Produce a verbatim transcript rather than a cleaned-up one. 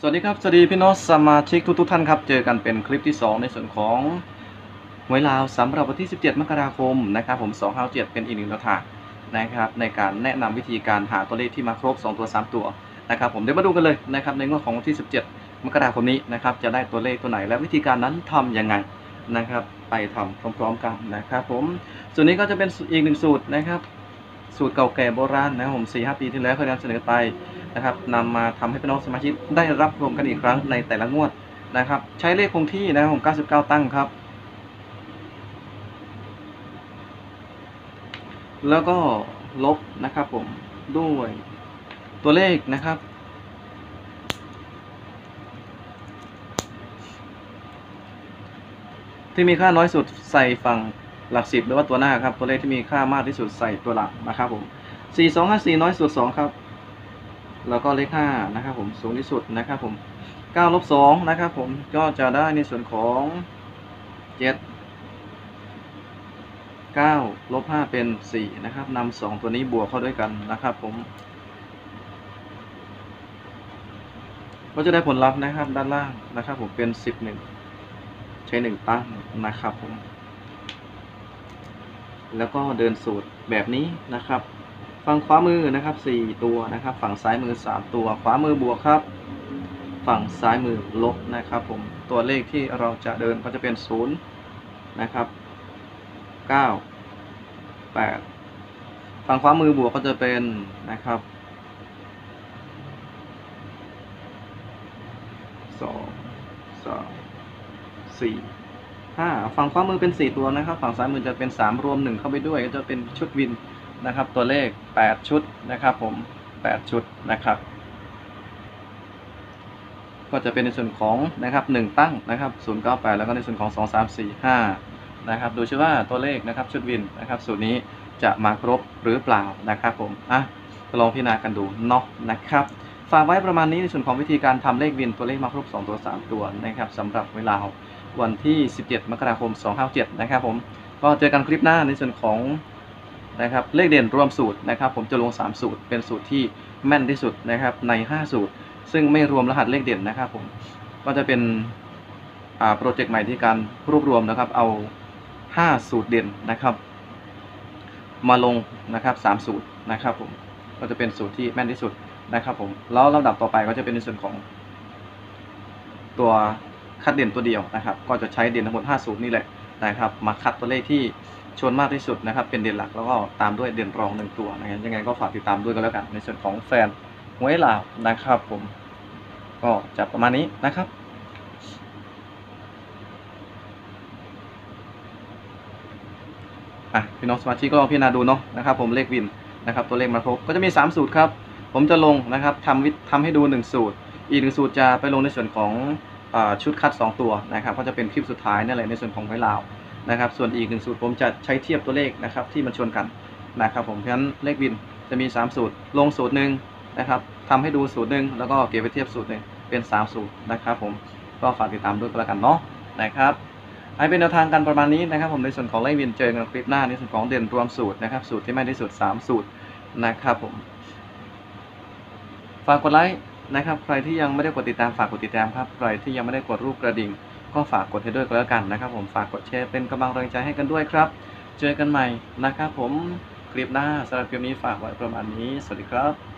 สวัสดีครับสวัสดีพี่น้องสมาชิกทุกๆท่านครับเจอกันเป็นคลิปที่สองในส่วนของหวยลาวสำหรับวันที่สิบเจ็ดมกราคมนะครับผมสองห้าเจ็ดเป็นอีกหนึ่งแนวทางนะครับในการแนะนำวิธีการหาตัวเลขที่มาครบสองตัวสามตัวนะครับผมเดี๋ยวมาดูกันเลยนะครับในงวดของวันที่สิบเจ็ดมกราคมนี้นะครับจะได้ตัวเลขตัวไหนและวิธีการนั้นทำยังไงนะครับไปทำพร้อมๆกันนะครับผมส่วนนี้ก็จะเป็นอีกหนึ่งสูตรนะครับสูตรเก่าแก่โบราณนะครับผมสี่ห้าปีที่แล้วเคยนำเสนอไปนะครับนำมาทำให้พี่น้องสมาชิกได้รับรวมกันอีกครั้งในแต่ละงวดนะครับใช้เลขคงที่นะครับผมเก้าสิบเก้าตั้งครับแล้วก็ลบนะครับผมด้วยตัวเลขนะครับที่มีค่าน้อยสุดใส่ฝั่งหลักสิบหรือว่าตัวหน้าครับตัวเลขที่มีค่ามากที่สุดใส่ตัวหลักนะครับผมสี่ สอง ห้า สี่น้อยสุดสองครับแล้วก็เลขห้านะครับผมสูงที่สุดนะครับผมเก้าลบสองนะครับผมก็จะได้ในส่วนของเจ็ด เก้าลบห้าเป็นสี่นะครับนำสองตัวนี้บวกเข้าด้วยกันนะครับผมก็จะได้ผลลัพธ์นะครับด้านล่างนะครับผมเป็นสิบเอ็ดใช้หนึ่งตั้งนะครับผมแล้วก็เดินสูตรแบบนี้นะครับฝั่งขวามือนะครับสี่ตัวนะครับฝั่งซ้ายมือสามตัวขวามือบวกครับฝั่งซ้ายมือลบนะครับผมตัวเลขที่เราจะเดินก็จะเป็นศูนย์นะครับเก้า แปดฝั่งขวามือบวกก็จะเป็นนะครับสอง สาม สี่ ห้าฝั่งขวามือเป็นสี่ตัวนะครับฝั่งซ้ายมือจะเป็นสามรวมหนึ่งเข้าไปด้วยก็จะเป็นชุดวินนะครับตัวเลขแปดชุดนะครับผมแปดชุดนะครับก็จะเป็นในส่วนของนะครับหนึ่งตั้งนะครับศูนย์ เก้า แปดแล้วก็ในส่วนของสอง สาม สี่ ห้านะครับดูชื่อว่าตัวเลขนะครับชุดวินนะครับสูตรนี้จะมาครบหรือเปล่านะครับผมอ่ะลองพิจารณากันดูเนาะนะครับฝากไว้ประมาณนี้ในส่วนของวิธีการทำเลขวินตัวเลขมาครบสองตัวสามตัวนะครับสำหรับเวลาวันที่สิบเจ็ดมกราคมสองห้าเจ็ดนะครับผมก็เจอกันคลิปหน้าในส่วนของนะครับเลขเด่นรวมสูตรนะครับผมจะลงสามสูตรเป็นสูตรที่แม่นที่สุดนะครับในห้าสูตรซึ่งไม่รวมรหัสเลขเด่นนะครับผมก็จะเป็นอ่าโปรเจกต์ใหม่ที่การรวบรวมนะครับเอาห้าสูตรเด่นนะครับมาลงนะครับสามสูตรนะครับผมก็จะเป็นสูตรที่แม่นที่สุดนะครับผมแล้วลำดับต่อไปก็จะเป็นในส่วนของตัวคัดเด่นตัวเดียวนะครับก็จะใช้เด่นทั้งหมดห้าสูตรนี่แหละนะครับมาคัดตัวเลขที่ชนมากที่สุดนะครับเป็นเด่นหลักแล้วก็ตามด้วยเด่นรองหนึ่งตัวนะครับยังไงก็ฝากติดตามด้วยกันแล้วกันในส่วนของแฟนหวยลาวนะครับผมก็จะประมาณนี้นะครับอ่ะพี่น้องสมาชิกก็ลองพิจารณาดูเนาะนะครับผมเลขวินนะครับตัวเลขมาครบก็จะมีสามสูตรครับผมจะลงนะครับทำวิทำให้ดูหนึ่งสูตรอีกหนึ่งสูตรจะไปลงในส่วนของชุดคัดสองตัวนะครับก็จะเป็นคลิปสุดท้ายนั่นแหละในส่วนของหวยลาวนะครับส่วนอีกหนึ่งสูตรผมจะใช้เทียบตัวเลขนะครับที่มันชนกันนะครับผมเพราะฉะนั้นเลขวินจะมีสามสูตรลงสูตรหนึ่งนะครับทำให้ดูสูตรหนึ่งแล้วก็เก็บไปเทียบสูตรหนึ่งเป็นสามสูตรนะครับผมก็ฝากติดตามด้วยกันแล้วกันเนาะนะครับให้เป็นแนวทางกันประมาณนี้นะครับผมในส่วนของเลขวินเจอกันคลิปหน้าในส่วนของเด่นรวมสูตรนะครับสูตรที่ไม่ได้สูตรสามสูตรนะครับผมฝากกดไลค์นะครับใครที่ยังไม่ได้กดติดตามฝากกดติดตามครับใครที่ยังไม่ได้กดรูปกระดิ่งก็ฝากกดให้ด้วยก็แล้วกันนะครับผมฝากกดแชร์เป็นกำลังแรงใจให้กันด้วยครับเจอกันใหม่นะครับผมคลิปหน้าสำหรับคลิปนี้ฝากไว้ประมาณนี้สวัสดีครับ